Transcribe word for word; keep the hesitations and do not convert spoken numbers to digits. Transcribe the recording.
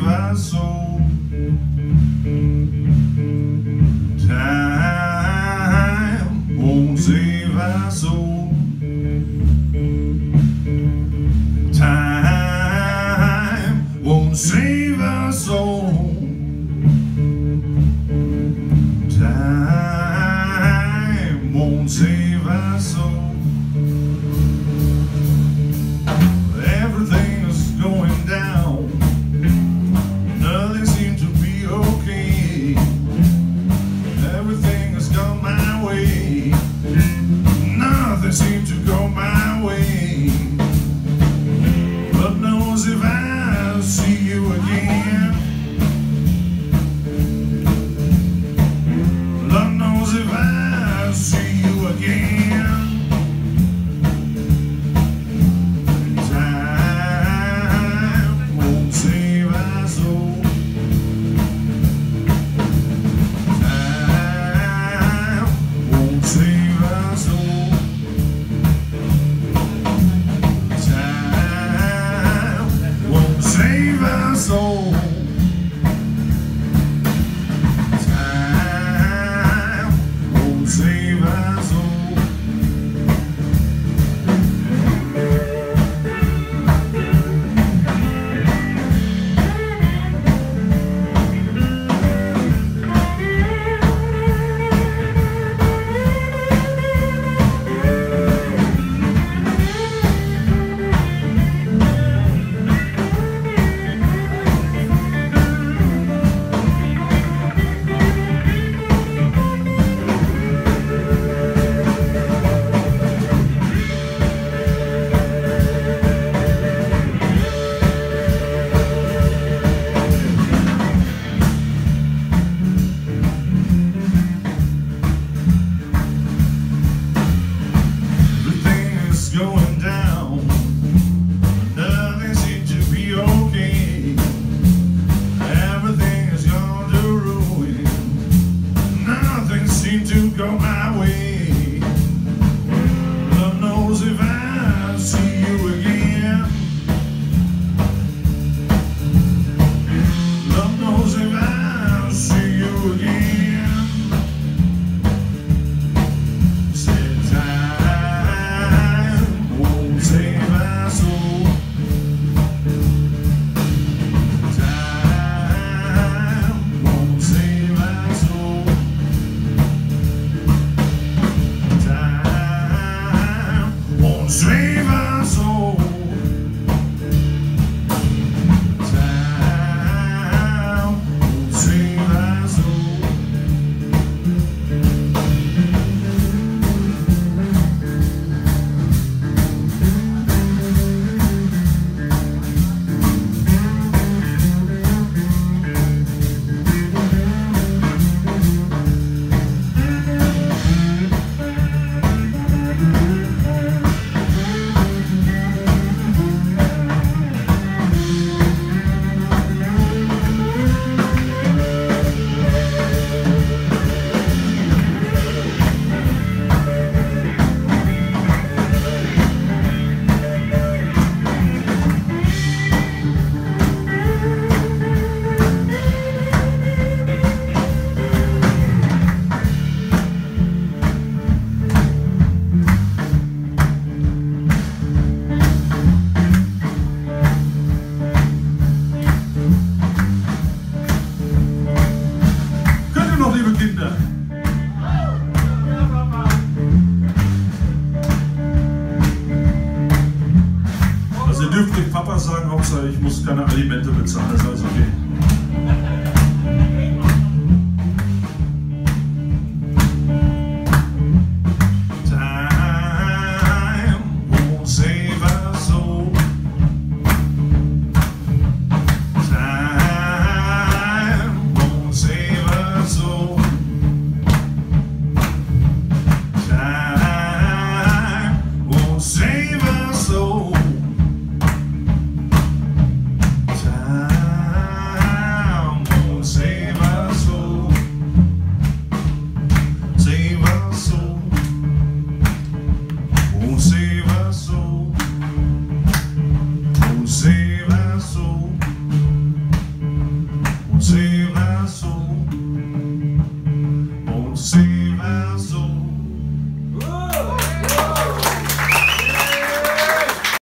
our soul. Time won't save our soul. Time won't save our soul. Time won't save our soul. Everything is going down. Nothing seems to be okay. Everything has gone my way. Nothing seems to go my way. Lord knows if I'll see you again. Lord knows if I'll see you again. Save our soul. Time won't save our soul. Going down, nothing seems to be okay. Everything has gone to ruin. Nothing seems to go my way. Lord knows if I'll see you again. Lord knows if I'll see you again. Save our soul. Time won't save our soul. Time won't save our soul. Time won't save our soul. Kinder. Also ihr dürft dem Papa sagen, Hauptsache ich muss keine Alimente bezahlen, das ist alles okay.